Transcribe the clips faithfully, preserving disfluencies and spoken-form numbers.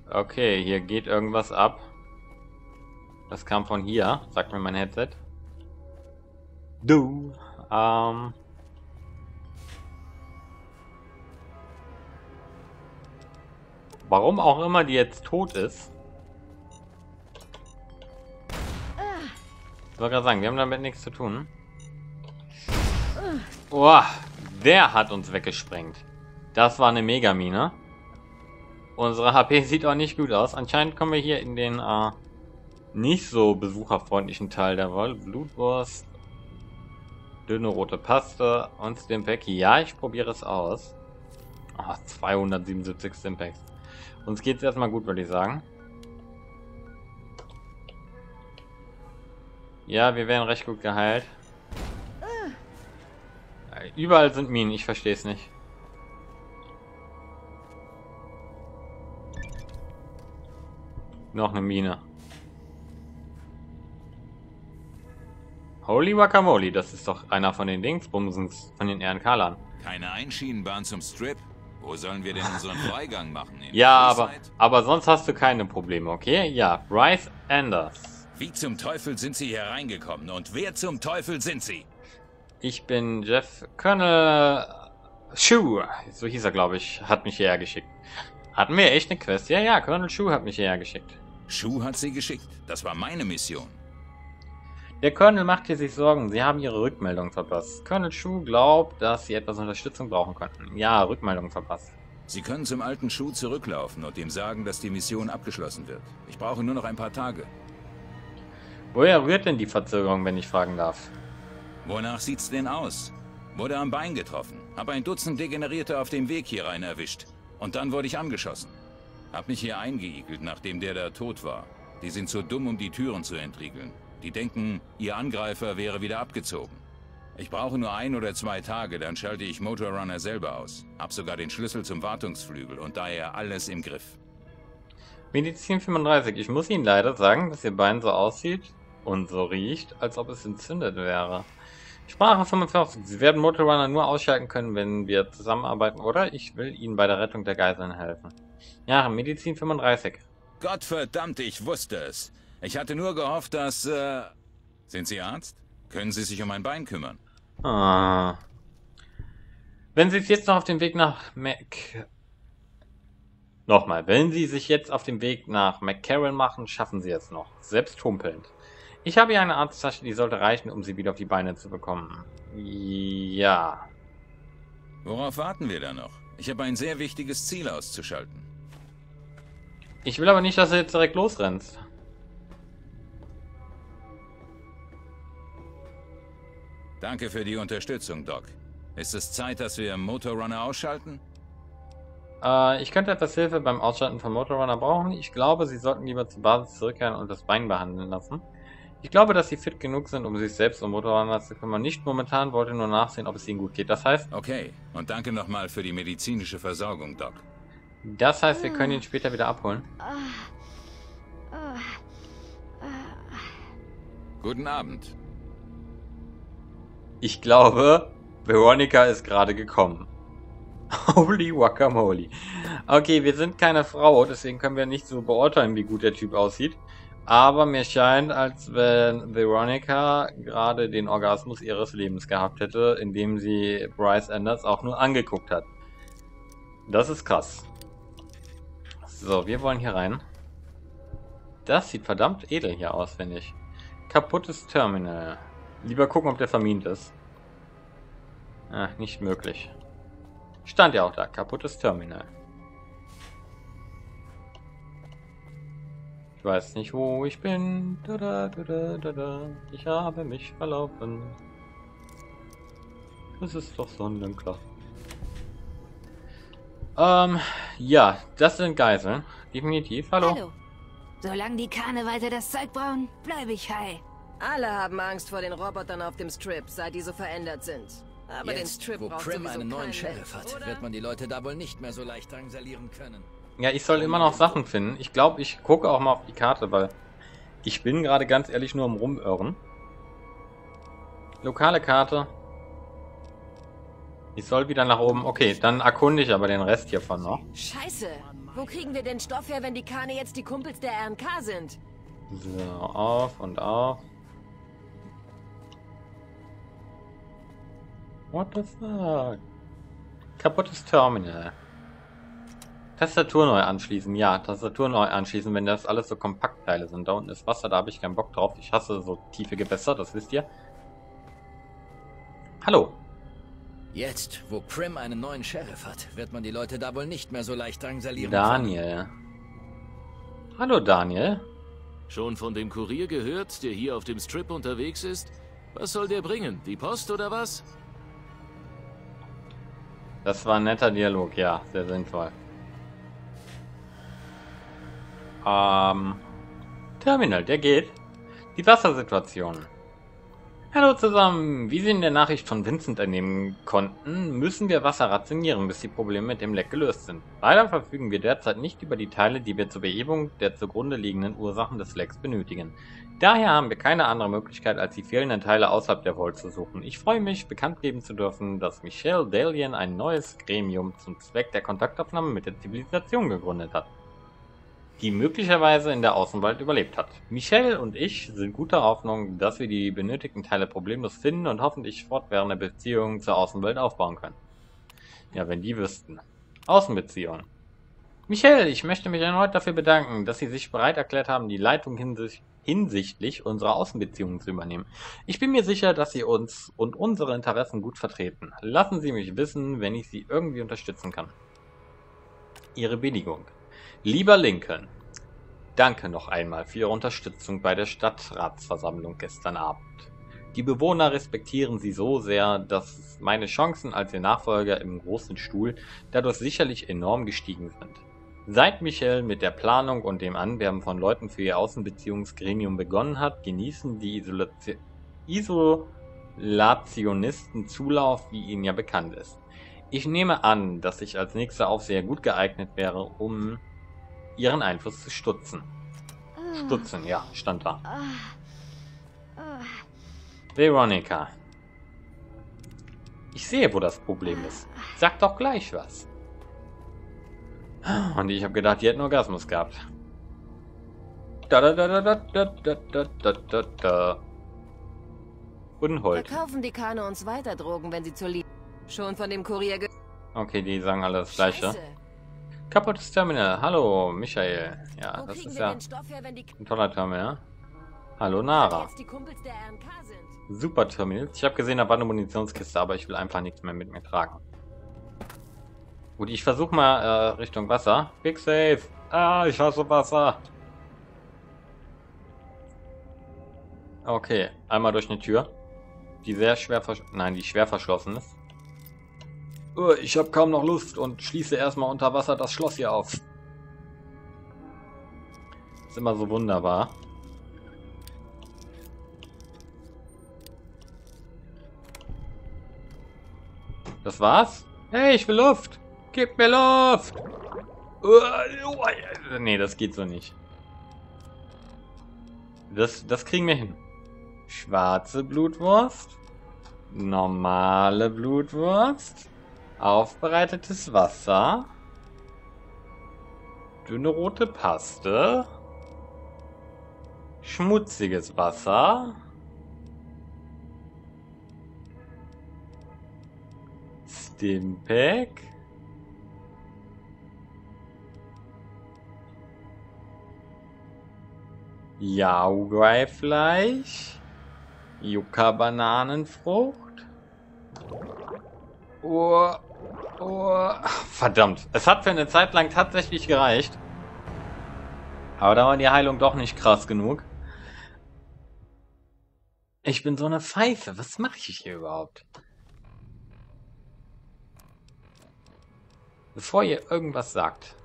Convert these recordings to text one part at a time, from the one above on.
Okay, hier geht irgendwas ab. Das kam von hier, sagt mir mein Headset. Du. Ähm. Warum auch immer die jetzt tot ist. Ich wollte gerade sagen, wir haben damit nichts zu tun. Oh, der hat uns weggesprengt. Das war eine Megamine. Unsere H P sieht auch nicht gut aus. Anscheinend kommen wir hier in den äh, nicht so besucherfreundlichen Teil der Welt. Blutwurst, dünne rote Paste und Stimpack. Ja, ich probiere es aus. Oh, zweihundertsiebenundsiebzig Stimpacks. Uns geht es erstmal gut, würde ich sagen. Ja, wir werden recht gut geheilt. Überall sind Minen, ich verstehe es nicht. Noch eine Mine. Holy Guacamole, das ist doch einer von den Dingsbumsens, von den Ehrenkalern. Keine Einschienenbahn zum Strip? Wo sollen wir denn unseren Freigang machen? In ja, aber, aber sonst hast du keine Probleme, okay? Ja, Bryce Anders. Wie zum Teufel sind Sie hier reingekommen und wer zum Teufel sind Sie? Ich bin Jeff Colonel Shu, so hieß er, glaube ich, hat mich hierher geschickt. Hatten wir echt eine Quest? Ja, ja, Colonel Shu hat mich hierher geschickt. Shu hat Sie geschickt? Das war meine Mission. Der Colonel macht hier sich Sorgen. Sie haben Ihre Rückmeldung verpasst. Colonel Shu glaubt, dass Sie etwas Unterstützung brauchen könnten. Ja, Rückmeldung verpasst. Sie können zum alten Shu zurücklaufen und ihm sagen, dass die Mission abgeschlossen wird. Ich brauche nur noch ein paar Tage. Woher rührt denn die Verzögerung, wenn ich fragen darf? Wonach sieht's denn aus? Wurde am Bein getroffen. Hab ein Dutzend Degenerierte auf dem Weg hier rein erwischt. Und dann wurde ich angeschossen. Hab mich hier eingeigelt, nachdem der da tot war. Die sind zu dumm, um die Türen zu entriegeln. Die denken, ihr Angreifer wäre wieder abgezogen. Ich brauche nur ein oder zwei Tage, dann schalte ich Motorrunner selber aus. Hab sogar den Schlüssel zum Wartungsflügel und daher alles im Griff. Medizin fünfunddreißig. Ich muss Ihnen leider sagen, dass Ihr Bein so aussieht und so riecht, als ob es entzündet wäre. Sprache fünfundvierzig. Sie werden Motorrunner nur ausschalten können, wenn wir zusammenarbeiten, oder? Ich will Ihnen bei der Rettung der Geiseln helfen. Ja, Medizin fünfunddreißig. Gottverdammt, ich wusste es. Ich hatte nur gehofft, dass... Äh... Sind Sie Arzt? Können Sie sich um mein Bein kümmern? Ah. Wenn Sie es jetzt noch auf dem Weg nach Mac... Nochmal, wenn Sie sich jetzt auf dem Weg nach McCarran machen, schaffen Sie es noch. Selbst humpelnd. Ich habe hier eine Arzttasche, die sollte reichen, um Sie wieder auf die Beine zu bekommen. Ja. Worauf warten wir da noch? Ich habe ein sehr wichtiges Ziel auszuschalten. Ich will aber nicht, dass du jetzt direkt losrennst. Danke für die Unterstützung, Doc. Ist es Zeit, dass wir Motorrunner ausschalten? Äh, ich könnte etwas Hilfe beim Ausschalten von Motorrunner brauchen. Ich glaube, Sie sollten lieber zur Basis zurückkehren und das Bein behandeln lassen. Ich glaube, dass Sie fit genug sind, um sich selbst um Motorrunner zu kümmern. Nicht momentan, wollte nur nachsehen, ob es Ihnen gut geht. Das heißt... Okay, und danke nochmal für die medizinische Versorgung, Doc. Das heißt, wir können ihn später wieder abholen. Guten Abend. Ich glaube, Veronica ist gerade gekommen. Holy Guacamole. Okay, wir sind keine Frau, deswegen können wir nicht so beurteilen, wie gut der Typ aussieht. Aber mir scheint, als wenn Veronica gerade den Orgasmus ihres Lebens gehabt hätte, indem sie Bryce Anders auch nur angeguckt hat. Das ist krass. So, wir wollen hier rein. Das sieht verdammt edel hier aus, finde ich. Kaputtes Terminal. Lieber gucken, ob der vermint ist. Ach, nicht möglich. Stand ja auch da. Kaputtes Terminal. Ich weiß nicht, wo ich bin. Da, da, da, da, da, da. Ich habe mich verlaufen. Das ist doch sonnenklar. Ähm, ja, das sind Geiseln. Definitiv. Hallo. Hallo. Solange die Kahne weiter das Zeug brauen, bleibe ich heil. Alle haben Angst vor den Robotern auf dem Strip, seit die so verändert sind. Aber Jetzt, den Strip wo braucht Prim sowieso einen neuen kein Sheriff Mensch, hat, oder? wird man die Leute da wohl nicht mehr so leicht drangsalieren können. Ja, ich soll immer noch Sachen finden. Ich glaube, ich gucke auch mal auf die Karte, weil ich bin gerade ganz ehrlich nur am Rumirren. Lokale Karte. Ich soll wieder nach oben. Okay, dann erkunde ich aber den Rest hiervon noch. Scheiße! Wo kriegen wir denn Stoff her, wenn die Kane jetzt die Kumpels der R N K sind? So, auf und auf. What the fuck? Kaputtes Terminal. Tastatur neu anschließen. Ja, Tastatur neu anschließen, wenn das alles so Kompaktteile sind. Da unten ist Wasser, da habe ich keinen Bock drauf. Ich hasse so tiefe Gewässer, das wisst ihr. Hallo. Jetzt, wo Primm einen neuen Sheriff hat, wird man die Leute da wohl nicht mehr so leicht drangsalieren Daniel. Hallo Daniel. Schon von dem Kurier gehört, der hier auf dem Strip unterwegs ist? Was soll der bringen? Die Post oder was? Das war ein netter Dialog, ja, sehr sinnvoll. Ähm, Terminal, der geht. Die Wassersituation. Hallo zusammen, wie Sie in der Nachricht von Vincent entnehmen konnten, müssen wir Wasser rationieren, bis die Probleme mit dem Leck gelöst sind. Leider verfügen wir derzeit nicht über die Teile, die wir zur Behebung der zugrunde liegenden Ursachen des Lecks benötigen. Daher haben wir keine andere Möglichkeit, als die fehlenden Teile außerhalb der Vault zu suchen. Ich freue mich, bekannt geben zu dürfen, dass Michelle Dalian ein neues Gremium zum Zweck der Kontaktaufnahme mit der Zivilisation gegründet hat, die möglicherweise in der Außenwelt überlebt hat. Michelle und ich sind guter Hoffnung, dass wir die benötigten Teile problemlos finden und hoffentlich fortwährende Beziehungen zur Außenwelt aufbauen können. Ja, wenn die wüssten. Außenbeziehungen. Michelle, ich möchte mich erneut dafür bedanken, dass Sie sich bereit erklärt haben, die Leitung hinsicht hinsichtlich unserer Außenbeziehungen zu übernehmen. Ich bin mir sicher, dass Sie uns und unsere Interessen gut vertreten. Lassen Sie mich wissen, wenn ich Sie irgendwie unterstützen kann. Ihre Billigung. Lieber Lincoln, danke noch einmal für Ihre Unterstützung bei der Stadtratsversammlung gestern Abend. Die Bewohner respektieren Sie so sehr, dass meine Chancen als Ihr Nachfolger im großen Stuhl dadurch sicherlich enorm gestiegen sind. Seit Michelle mit der Planung und dem Anwerben von Leuten für ihr Außenbeziehungsgremium begonnen hat, genießen die Isolati- Isolationisten Zulauf, wie ihnen ja bekannt ist. Ich nehme an, dass ich als nächster Aufseher gut geeignet wäre, um ihren Einfluss zu stutzen. Stutzen, ja, stand da. Veronica. Ich sehe, wo das Problem ist. Sag doch gleich was. Und ich habe gedacht, die hätten Orgasmus gehabt. Da da da da da da da da da da. Unhold. Verkaufen die Kane uns weiter Drogen, wenn sie zur Liebe... Schon von dem Kurier ge... Okay, die sagen alle das Gleiche. Scheiße. Kaputtes Terminal. Hallo, Michael. Ja, Wo das kriegen ist wir ja denn Stoff her, wenn die ein toller Terminal. Hallo, Kane Nara. jetzt die Kumpels der R N K sind? Super Terminal. Ich habe gesehen, da war eine Munitionskiste, aber ich will einfach nichts mehr mit mir tragen. Gut, ich versuche mal äh, Richtung Wasser. Big Safe. Ah, ich hasse Wasser. Okay, einmal durch eine Tür, die sehr schwer versch nein, die schwer verschlossen ist. Uh, ich habe kaum noch Luft und schließe erstmal unter Wasser das Schloss hier auf. Ist immer so wunderbar. Das war's? Hey, ich will Luft! Gib mir Luft! Uh, nee, das geht so nicht. Das, das kriegen wir hin. Schwarze Blutwurst. Normale Blutwurst. Aufbereitetes Wasser. Dünne rote Paste. Schmutziges Wasser. Stimpack. Yaugai-Fleisch. Yucca-Bananenfrucht. Oh, oh. Verdammt. Es hat für eine Zeit lang tatsächlich gereicht. Aber da war die Heilung doch nicht krass genug. Ich bin so eine Pfeife. Was mache ich hier überhaupt? Bevor ihr irgendwas sagt.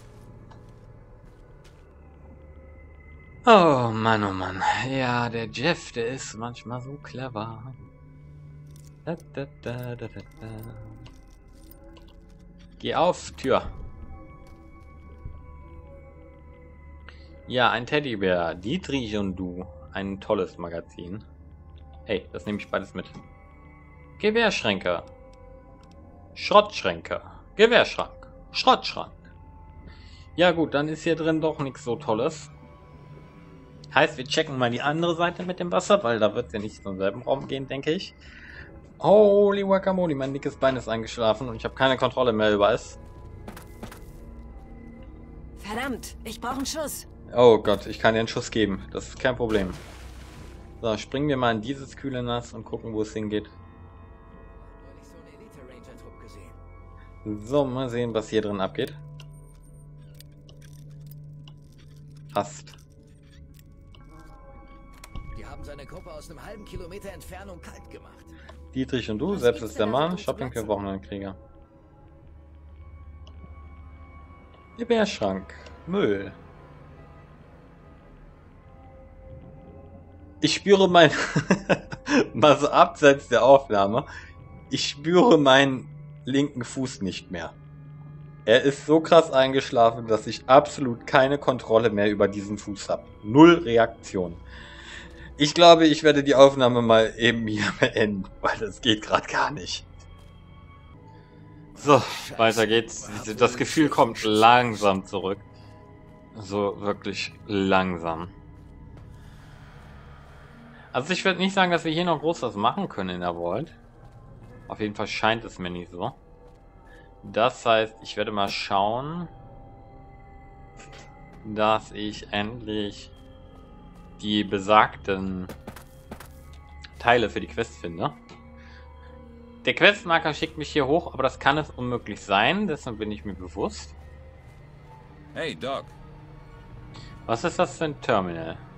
Oh Mann, oh Mann. Ja, der Jeff, der ist manchmal so clever. Da, da, da, da, da, da. Geh auf, Tür. Ja, ein Teddybär. Dietrich und du. Ein tolles Magazin. Hey, das nehme ich beides mit. Gewehrschränke. Schrottschränke. Gewehrschrank. Schrottschrank. Ja gut, dann ist hier drin doch nichts so Tolles. Heißt, wir checken mal die andere Seite mit dem Wasser, weil da wird ja nicht zum selben Raum gehen, denke ich. Holy Guacamole, mein dickes Bein ist eingeschlafen und ich habe keine Kontrolle mehr über es. Verdammt, ich brauche einen Schuss. Oh Gott, ich kann dir einen Schuss geben. Das ist kein Problem. So, springen wir mal in dieses kühle Nass und gucken, wo es hingeht. So, mal sehen, was hier drin abgeht. Rast. Die haben seine Gruppe aus einem halben Kilometer Entfernung kalt gemacht. Dietrich und du, selbst ist der Mann. Shopping für Wochenendkrieger. Gewehrschrank. Müll. Ich spüre mein... mal so abseits der Aufnahme. Ich spüre meinen linken Fuß nicht mehr. Er ist so krass eingeschlafen, dass ich absolut keine Kontrolle mehr über diesen Fuß habe. Null Reaktion. Ich glaube, ich werde die Aufnahme mal eben hier beenden, weil das geht gerade gar nicht. So, weiter geht's. Das Gefühl kommt langsam zurück. So, wirklich langsam. Also ich würde nicht sagen, dass wir hier noch groß was machen können in der Vault. Auf jeden Fall scheint es mir nicht so. Das heißt, ich werde mal schauen, dass ich endlich die besagten Teile für die Quest finde. Der Questmarker schickt mich hier hoch, aber das kann es unmöglich sein, dessen bin ich mir bewusst. Hey, Doc. Was ist das für ein Terminal?